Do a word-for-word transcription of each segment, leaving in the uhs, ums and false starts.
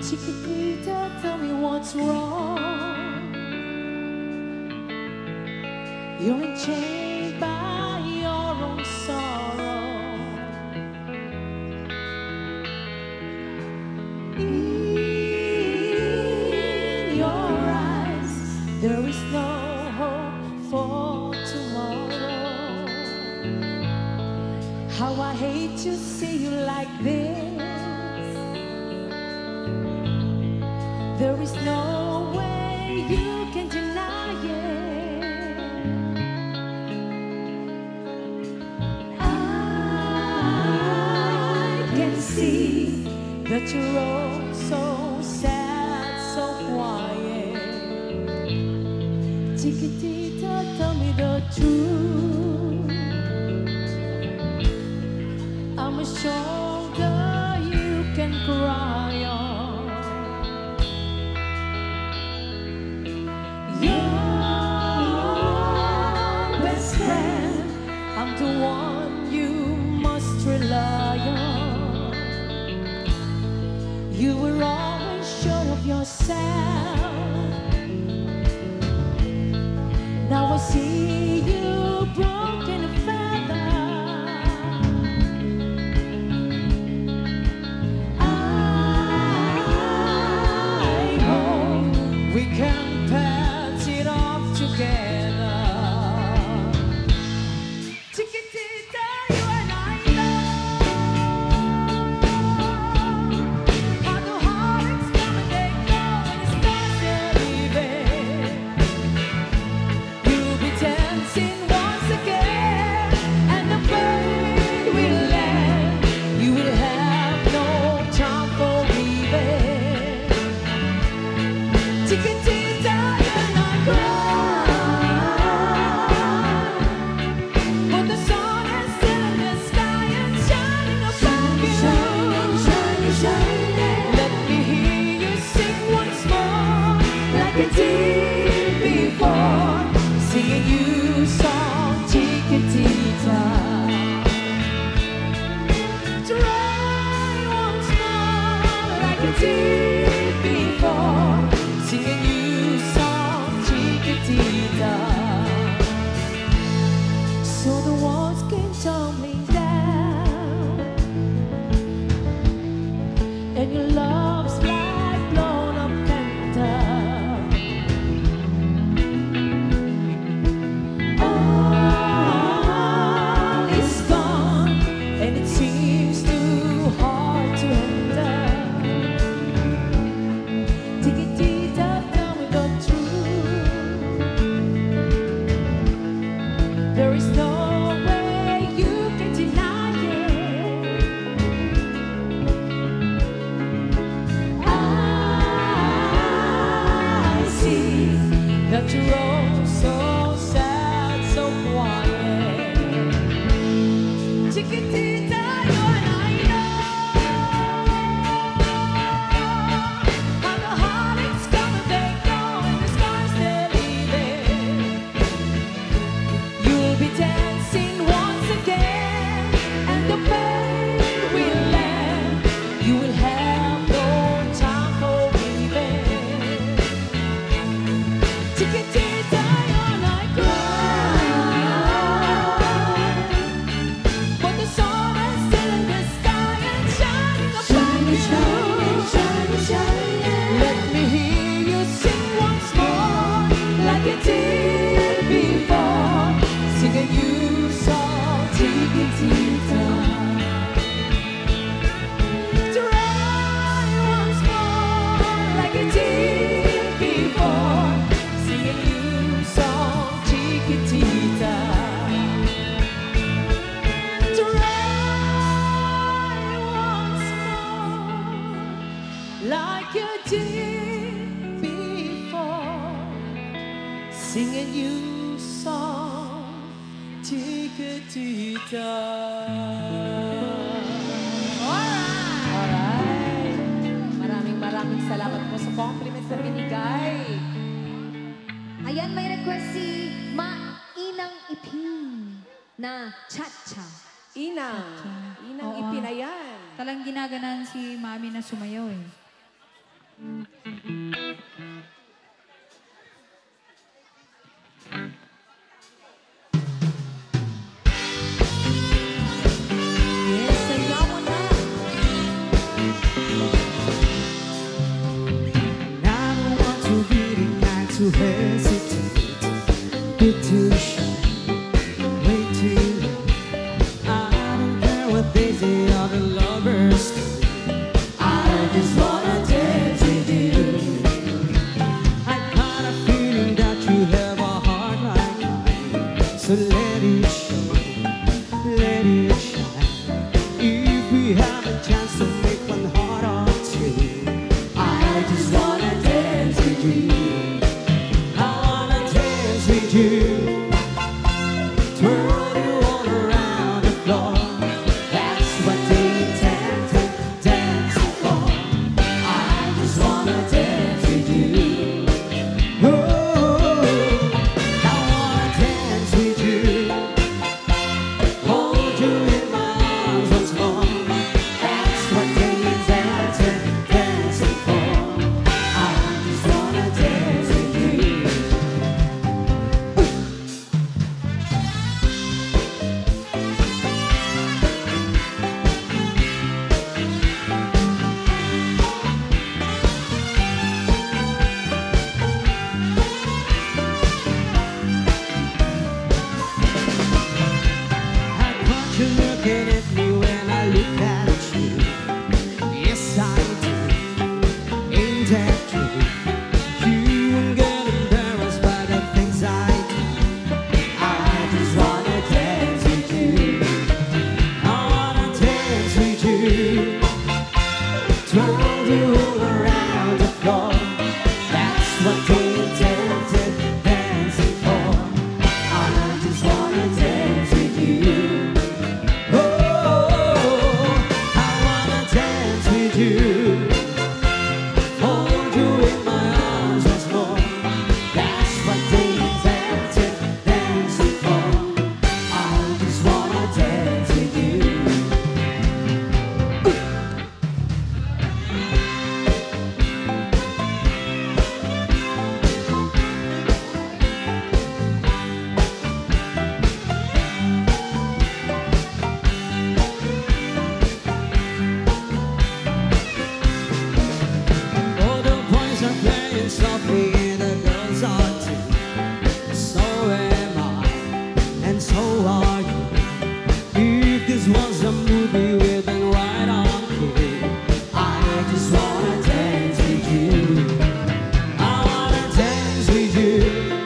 Chiquitita, tell me what's wrong. You're enchained by your own sorrow. In your eyes, there is no hope for tomorrow. How I hate to see you like this. There is no way you can deny it. I can see that you're all so sad, so quiet. Chiquitita, tell me the truth. I'm a shoulder you can cry on. I'm the one you must rely on. You were always sure of yourself. Now I see you broken a feather. I hope we can patch it off together. Before singing you song, Chiquitita. Try once more like you did before, singing you song, Chiquitita. So the walls came tumbling down, and your love's like blown up thunder. There is no way you can deny it. I see that you're all so sad, so quiet. Chiquitita, you and I know how the heartaches come and they go, and the scars they're leaving. You'll be dancing once again, and the pain will end. You will have no time for grieving. Chiquitita, you're not crying, but the sun is still in the sky and shining upon you. Shining, shining, shining. Let me hear you sing once more, like you did before. Singing you song, Chiquitita. Try once more like you did before. Singing you song, Chiquitita. Try once more like you did before. Singing you song, Chiquitita. Alright! Alright! Maraming maraming salamat po sa compliments na binigay. Ayan, may request si Ma Inang Ipin na cha-cha. Inang. Inang Oo. Ipinayan. Talang ginaganan si Mami na sumayaw eh. Yes, sayaw mo na. And I don't want to be the kind to hesitate, get too shy, way too late. I don't care what they say, all the lovers do. I just wanna dance with you. I got a feeling that you have a heart like mine, so let it show, let it shine. If we have a chance to make one heart or two, I just wanna dance with you. I wanna dance with you. Twirl you all around the floor. That's what they intended dancing for. I just wanna dance with you. Oh, I wanna dance with you. Hold you in my arms once more. That's what they intended dancing for. I just wanna dance with you. I caught you looking at me when I looked at you. Yes, I do. Ain't that true? You won't get embarrassed by the things I do. I just wanna dance with you. I wanna dance with you. Twirl you all around the floor. That's what they intended dancing for. I just wanna dance with you. Oh, I wanna dance with you. Hold you in my arms once more. That's what they intended dancing for. I just wanna dance with you. All the boys are playing softly and the girls are too. So am I, and so are you. If this was a movie, we've been right on cue. I just wanna dance with you. I wanna dance with you.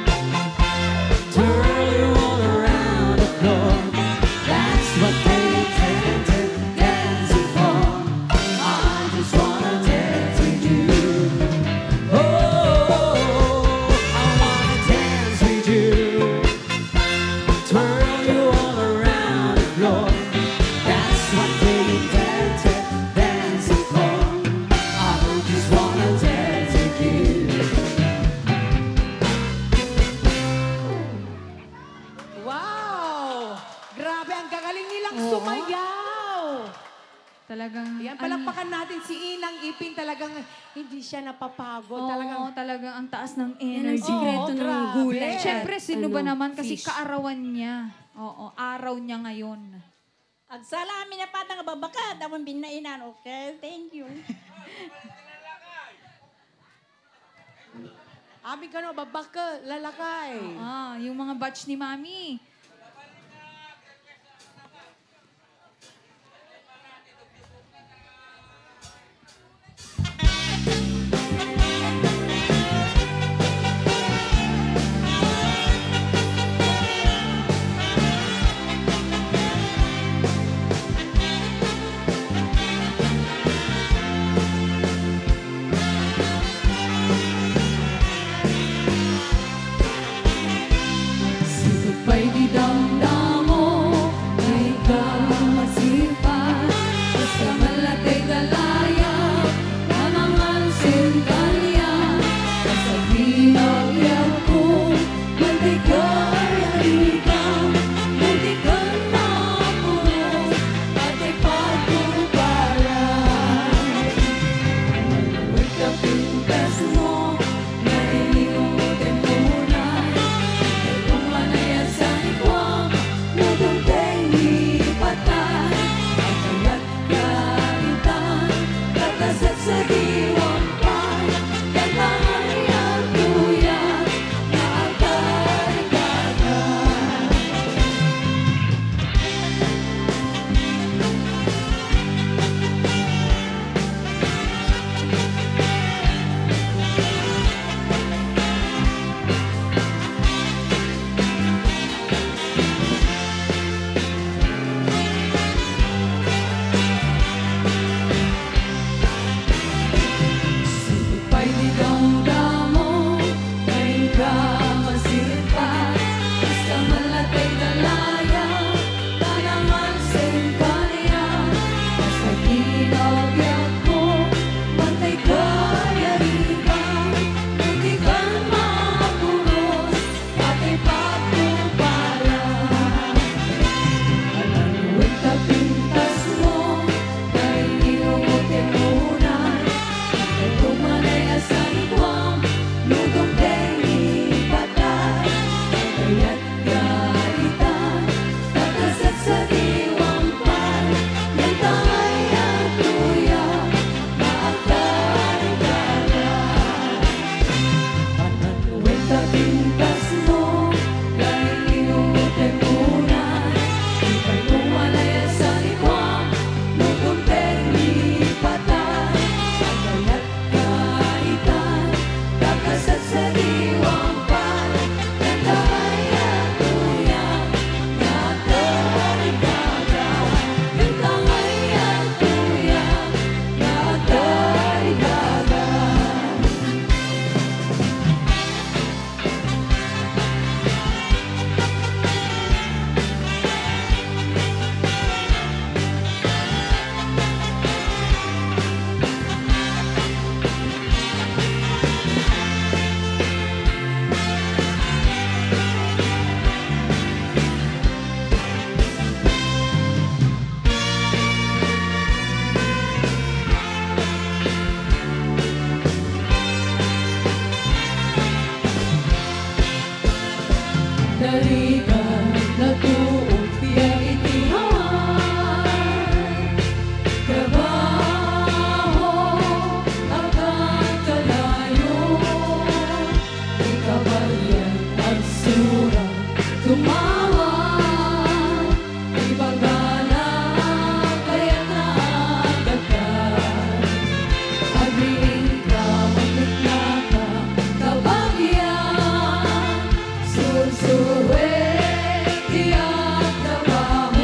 Twirl you all around the floor. That's what they intended dancing for. I just wanna dance with you. Oh, I wanna dance with you. Twirl you all around the floor. That's what they intended dancing for. I just wanna dance with you. Wow! Grabe, ang gagaling nilang Oo. sumayaw. Talagang, Yan, ano, palakpakan natin si Inang Ipin. Talagang hindi siya napapagod. oo, Talagang, talagang ang taas ng Yan ang energy. sikreto Oo, ng grabe. gulay. Siyempre, sino ba Ano, naman kasi fish. kaarawan niya. Oo, araw niya ngayon. Agsalami na pa nga babaka, damang binainan, okay? Thank you. Abi ka no, babaka, lalakay. Ah, yung mga batch ni Mami. Sino ba'y di Balikan na tuong pinag-itihan. Trabaho hanggang kalayo. Kabayan at surang tumawan. Ibagana kaya't naagatan. Agriing ka, magkutla ka, kabagyan. Sursuwe, iyak trabaho.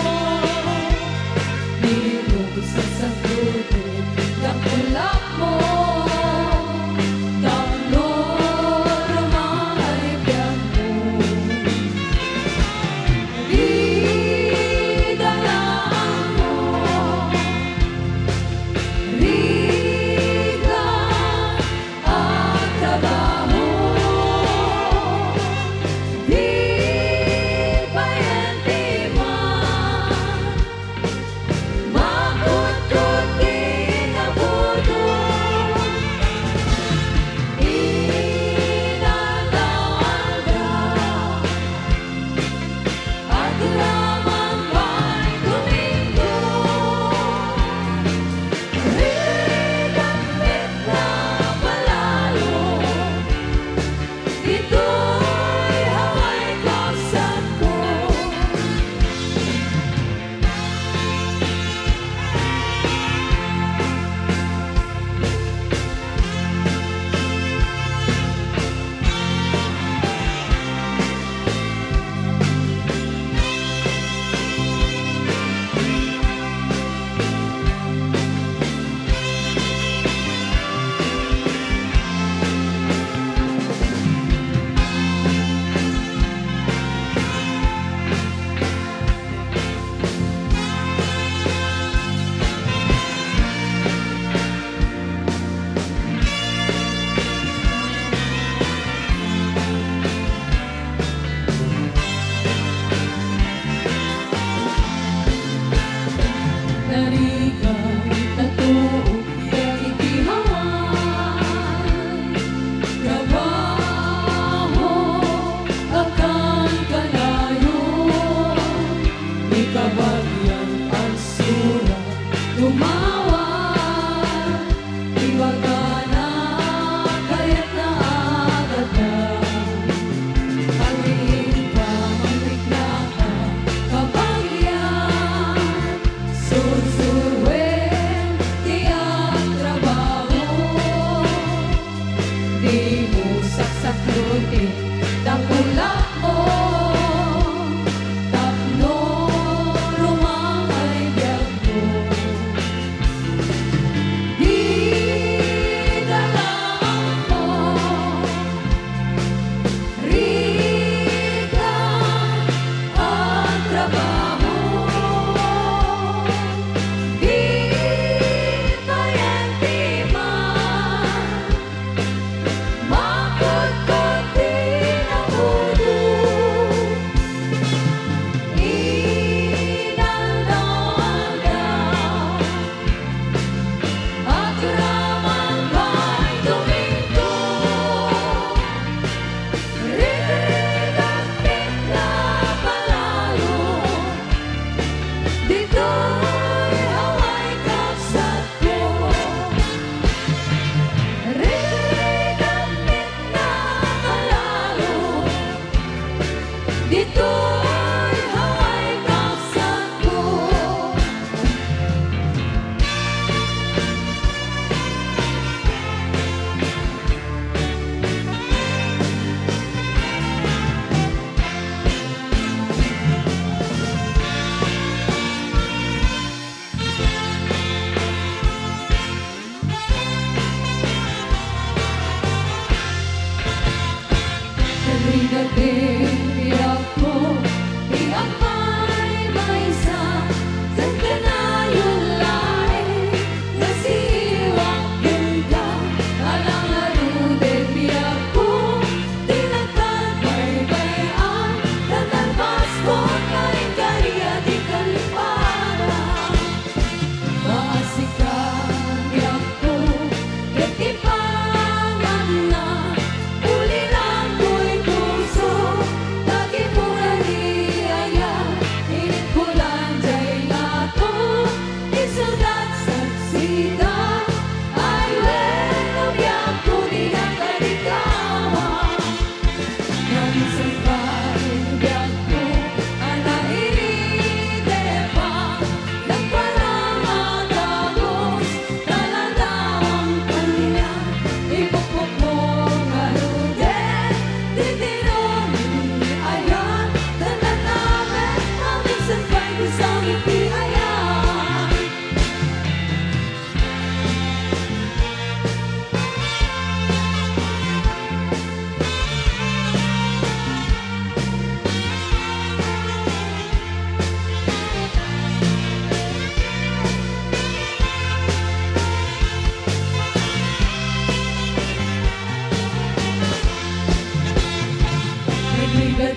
Nilubos sa sangkutin, kakulak mo. Taklor ang mga ibyan mo. Idalaan mo. Rigla at trabaho. Di bayante man, makutkutin na budo. Inandaan ka, at lamang ba'y tumingo? Rin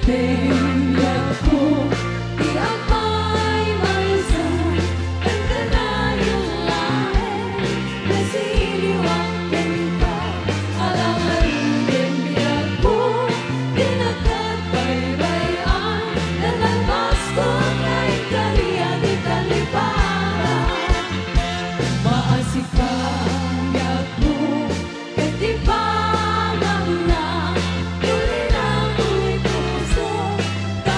Biyag ko, di apay maysa, ang kanayong lahe, nasiliwakin ka, alangan din biyag ko, dinagkatbaybayan, nalabas ko ngay kariya di talipara. Maasikayag mo, katibangang na, tuli na mo'y puso,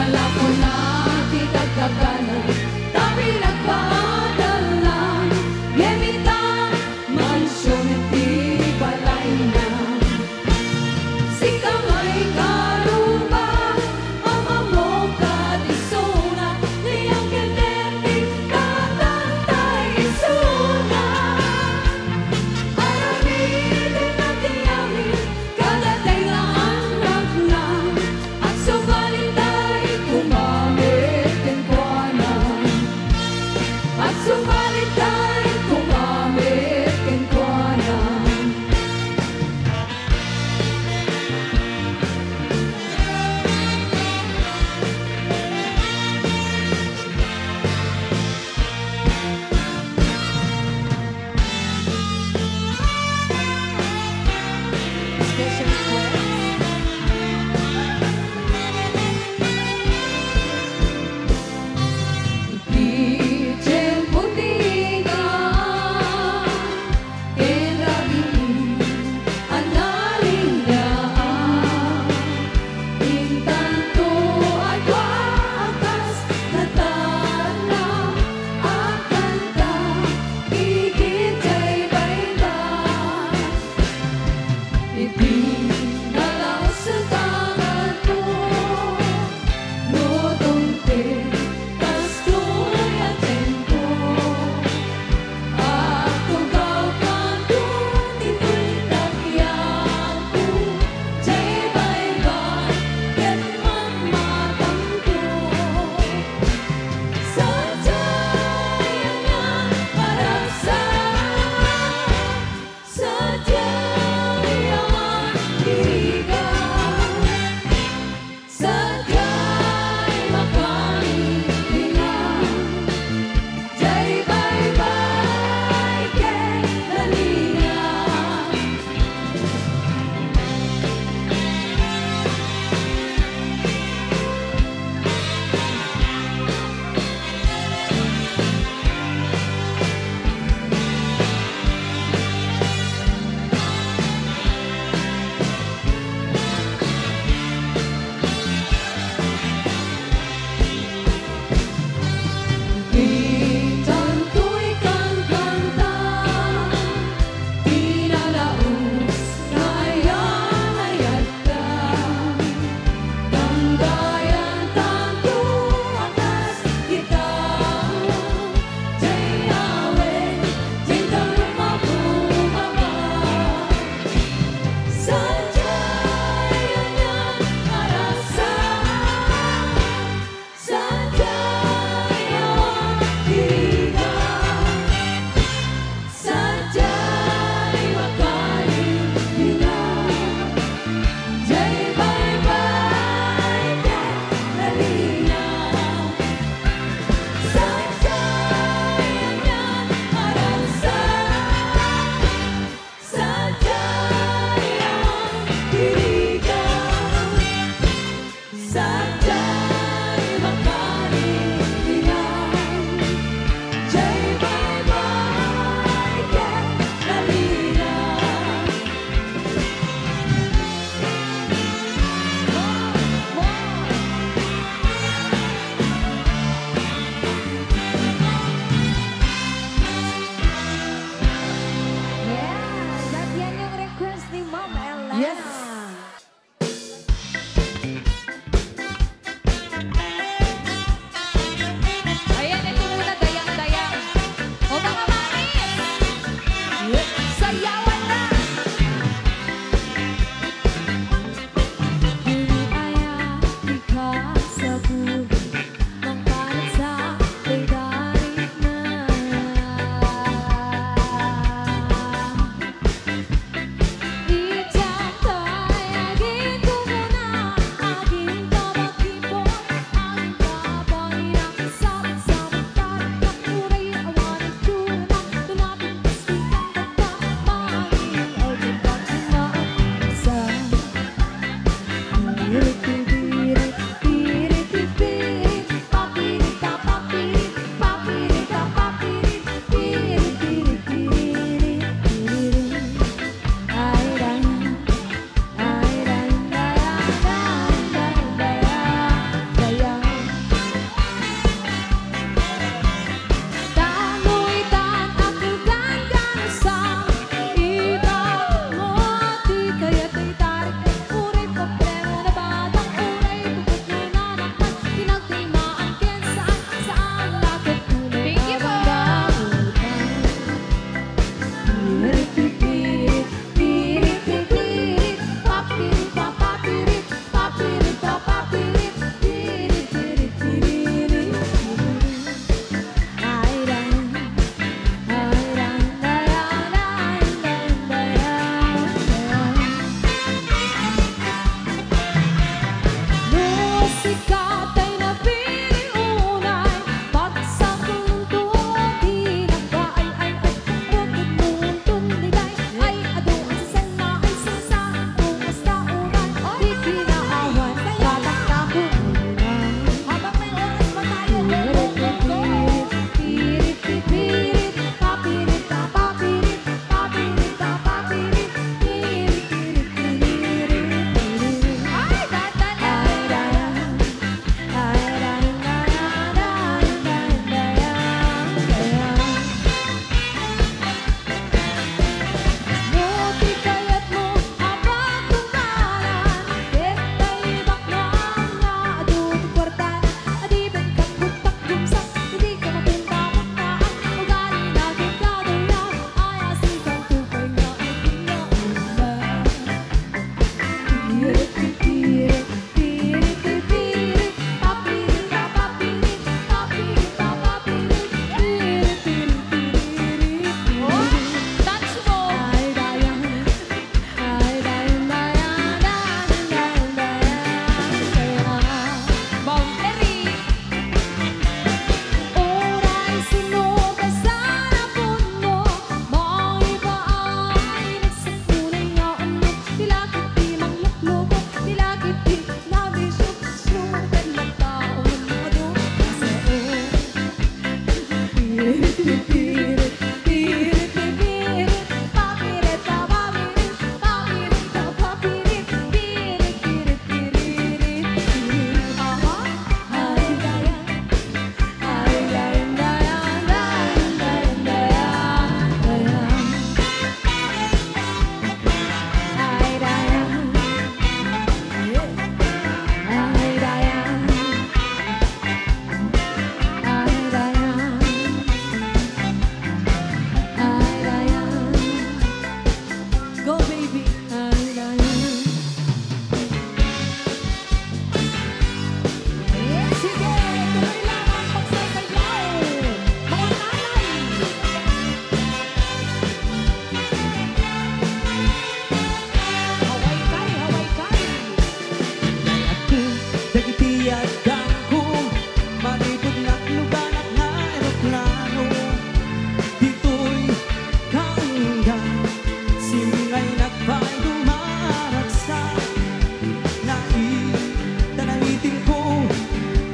Kala ko na di kagagalan, tapi nagpaadalan. Gemita, mansyon di balay na. Sikang ay karuba, ama mo kadisona, niyang genetik katantay isuna. Aramitin at tiyamin, kadaday nga anak na, at subalit ay kumain.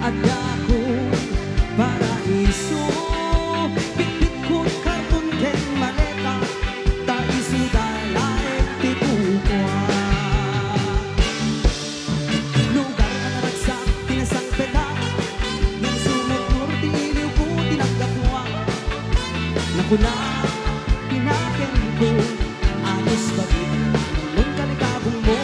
Ada kong paraiso, bitbit ko'y karton ken maleta, ta isu dalaek ti bukwa. Lugar na naragsak, tinasang peta, ng sumugmur ti iliw ko tinagdapwa. Nakuna, tinaken ko, anos bagit, nung kalikabong mo.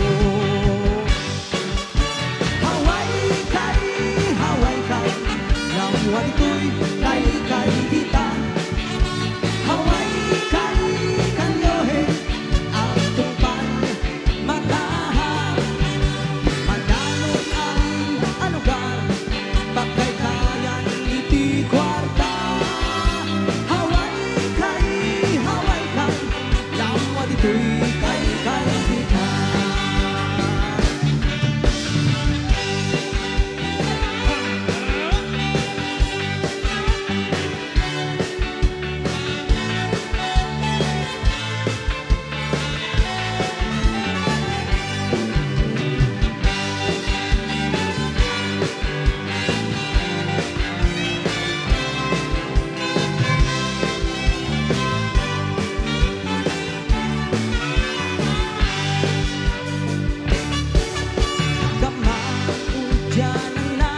Hawaii kay, Hawaii kay, lamuan ito'y kay kay dita. Hawaii kay, kanyohe, ang tungpan, mataha. Madanon ang anugar, bakay kayan iti kwarta. Hawaii kay, Hawaii kay, lamuan ito'y kay kay dita. Kamauudyanan na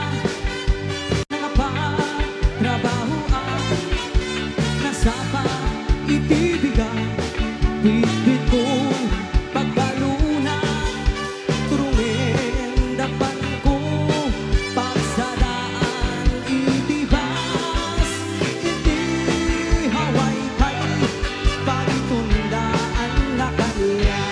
nakapatrabaho ang nasapa itibigay. Bitbit kong pagbaluna, turungin dapan ko pagsadaan itibas. Iti Hawaii kay pagtundaan na kanya.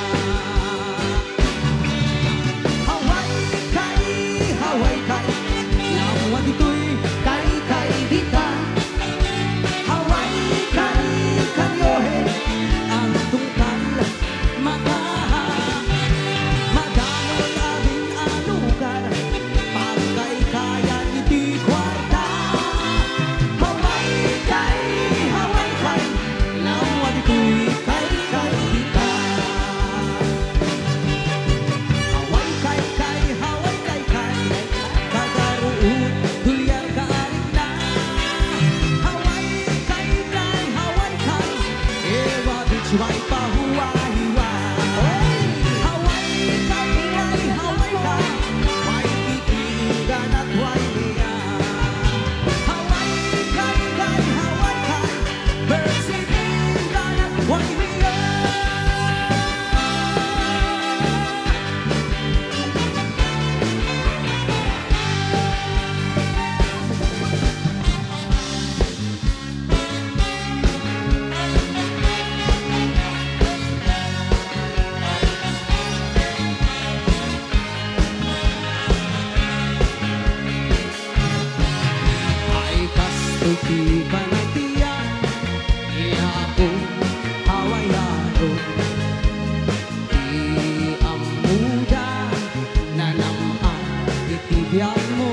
Hawaii kay, Hawaii kay, lamuan ito'y kay kay dita. Hawaii kay, kanyohe, ang tungkal, mataha. Madanon abin ang lugar, pagkay kayan iti kwarta. Hawaii kay, Hawaii kay, lamuan ito'y kay kay dita. Hawaii kay kay, Hawaii kay kay, kagaruot, dulyar kaarik na. Hawaii kay kay, Hawaii kay, ewa bitsuay pahuwa-hiwa. Hawaii kay kay, Hawaii kay, may titigan at way niya. Hawaii kay kay, Hawaii kay, bersinigan at way niya. Ay kasto'y di panagtiyak, iya akong Hawaiano. Di amuda na naman itibiyag mo.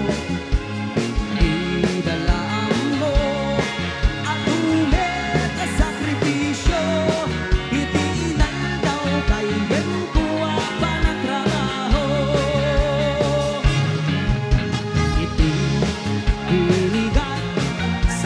Idalaan mo at ulit sa sakripisyo. Iti inandaw kay ko ang panatrabaho. Iti hinigan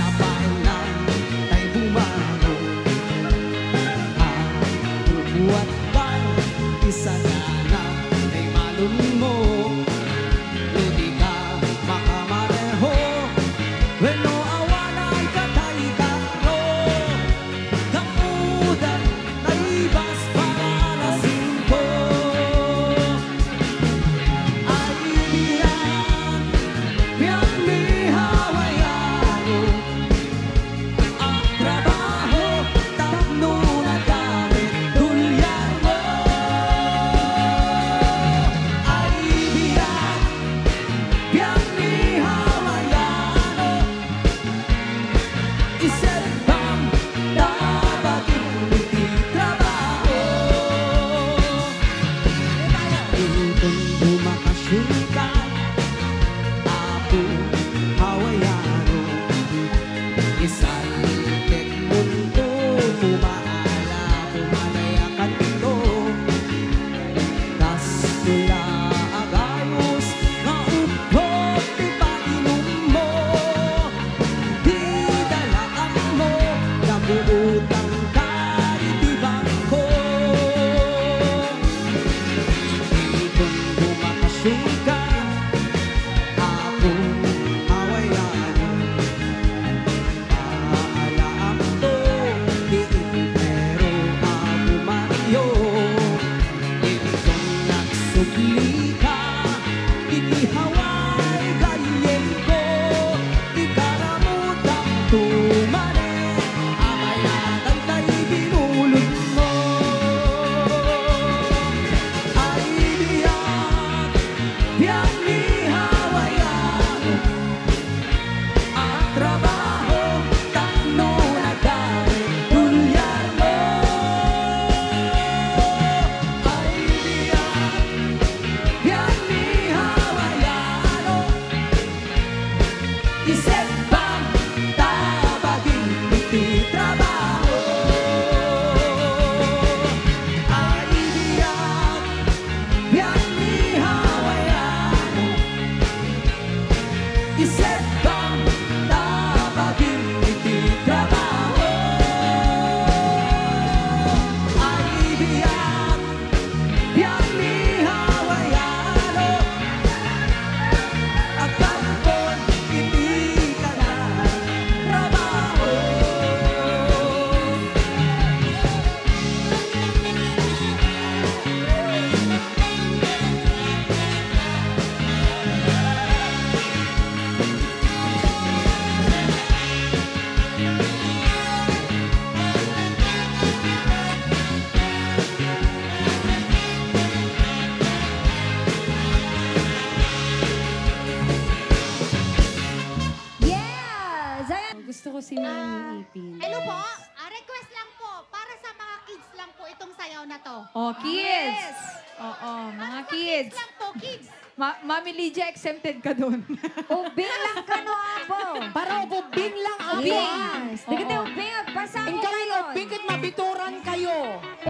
Isip bang tabagin iti trabaho ay biyak biyak ni hawayano Isip bang tabagin iti trabaho ay biyak biyak ni hawayano Akan kon iti ka na trabaho Yes! Ayan. Gusto ko si Mami Ipin. Hello po, ah, request lang po, para sa mga kids lang po itong sayaw na to. Oh, kids. Oo, mga kids. Kids lang po, kids. Ma- Mami Lydia, exempted ka doon. Ubing lang ka no, abo. Para ubing lang, ubing. Yes. Di ka Oo. ubing, pasang Ingkay, ubing, kat mabituran kayo.